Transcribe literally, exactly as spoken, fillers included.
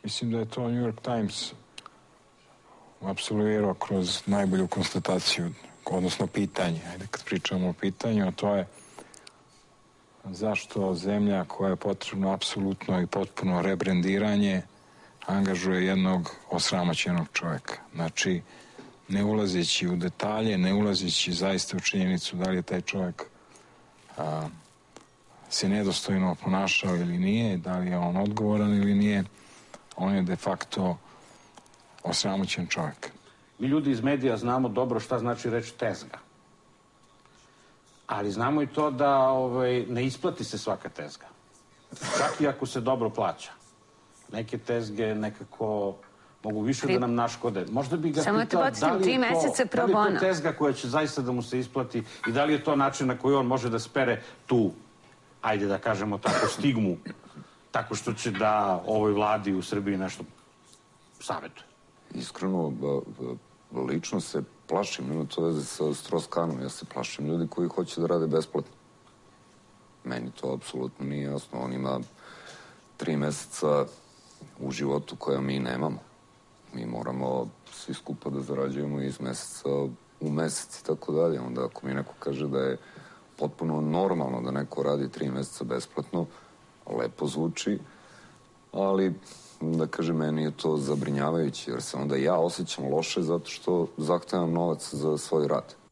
Mislim da je to New York Times apsolvirao kroz najbolju konstataciju, odnosno pitanje, ajde kad pričamo o pitanju, a to je zašto zemlja koja je potrebno apsolutno i potpuno rebrendiranje angažuje jednog osramoćenog čovjeka. Znači, ne ulazeći u detalje, ne ulazeći zaista u činjenicu da li je taj čovjek a, se nedostojno ponašao ili nije, da li je on odgovoran ili nije, on je de facto osramoćen čovjek. Mi ljudi iz medija znamo dobro šta znači reč tezga. Ali znamo i to da ovaj, ne isplati se svaka tezga. Čak i ako se dobro plaća. Neke tezge nekako mogu više da nam naškode. Možda bi ga pitao da li je to, da li je to tezga koja će zaista da mu se isplati i da li je to način na koji on može da spere tu, ajde da kažemo tako, stigmu, tako što će da ovoj vladi u Srbiji nešto savjetuje. Iskreno, lično se plašim, nema to veze sa Stross-Kahnom, ja se plašim ljudi koji hoće da rade besplatno. Meni to apsolutno nije jasno. On ima tri meseca u životu koja mi nemamo. Mi moramo svi skupa da zarađujemo iz meseca u mesec i tako dalje. Onda ako mi neko kaže da je potpuno normalno da neko radi tri meseca besplatno, lepo zvuči, ali da kažem, meni je to zabrinjavajuće, jer se onda ja osjećam loše zato što zahtevam novac za svoj rad.